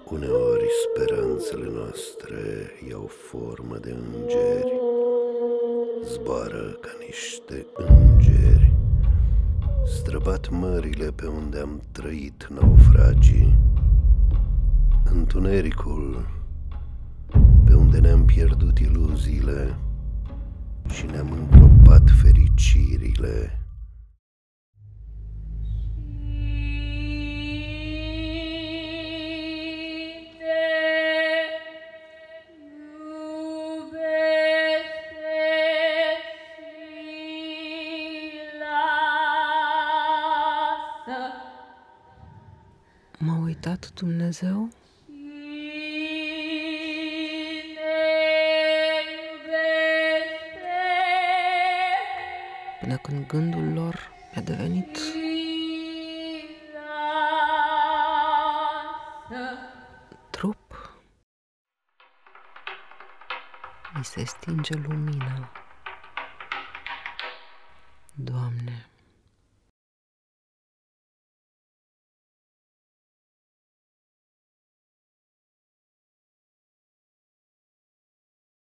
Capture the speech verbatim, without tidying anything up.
Uneori speranțele noastre iau formă de îngeri, zboară ca niște îngeri, străbat mările pe unde am trăit naufragii, întunericul pe unde ne-am pierdut iluziile și ne-am îngropat fericirile. M-a uitat Dumnezeu? Până când gândul lor mi-a devenit trup, mi se stinge lumina. Doamne,